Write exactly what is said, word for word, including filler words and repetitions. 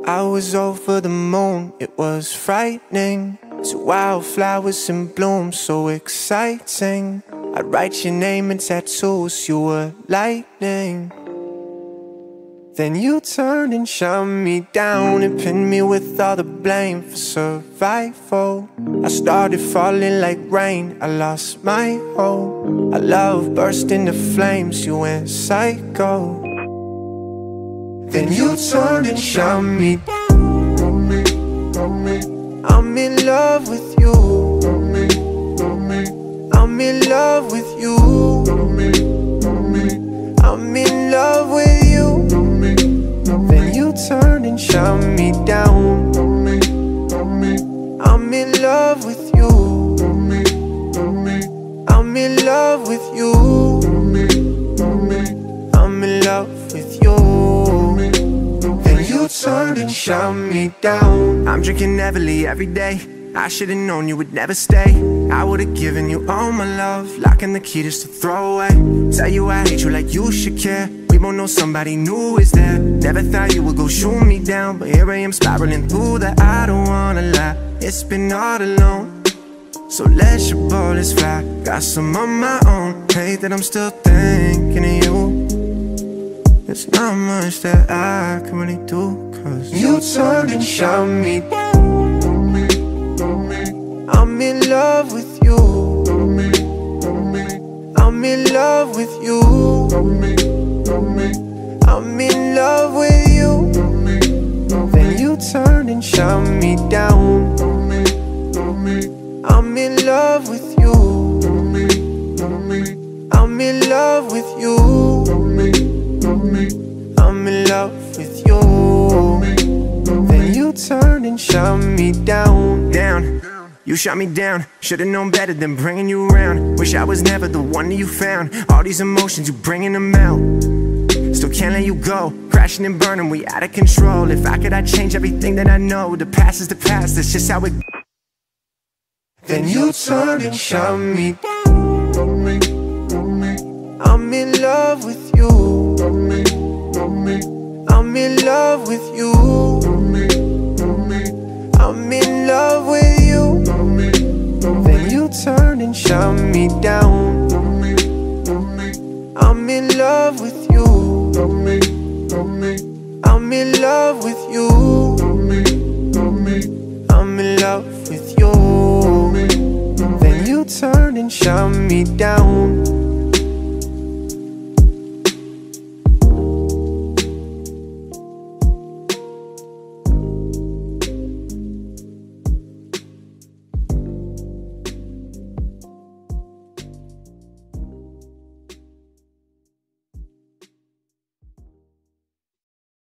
I was over the moon, it was frightening. So wildflowers in bloom, so exciting. I'd write your name in tattoos, you were lightning. Then you turned and shut me down and pinned me with all the blame for survival. I started falling like rain, I lost my hope. Our love burst into flames, you went psycho. Then you turned and shut me down. I'm in love with you. I'm in love with you. I'm in love with you. Then you turned and shut me down. I'm in love with you. I'm in love with you. I'm in love with you. Then you turned and shut me down. I'm drinking heavily every day. I should've known you would never stay. I would've given you all my love, locking the key just to throw away. Tell you I hate you like you should care. We both know somebody new is there. Never thought you would go shoot me down, but here I am spiraling through the I don't wanna lie. It's been all alone, so let your bullets fly. Got some of my own, hate that I'm still thinking of you. There's not much that I can really do, cause you turned and shut me down. I'm in love with you. I'm in love with you. I'm in love with you. Then you turned and shut me down. I'm in love with you. I'm in love with you. I'm in love with you. Then you turned and shut me down. Down. You shot me down, should've known better than bringing you around. Wish I was never the one that you found. All these emotions, you bringing them out. Still can't let you go, crashing and burning, we out of control. If I could, I'd change everything that I know. The past is the past, that's just how it. Then you turned and shut me down. I'm in love with you. I'm in love with you. I'm in love with you. Then you turned and shut me down. I'm in love with you. I'm in love with you. I'm in love with you. Then you turned and shut me down.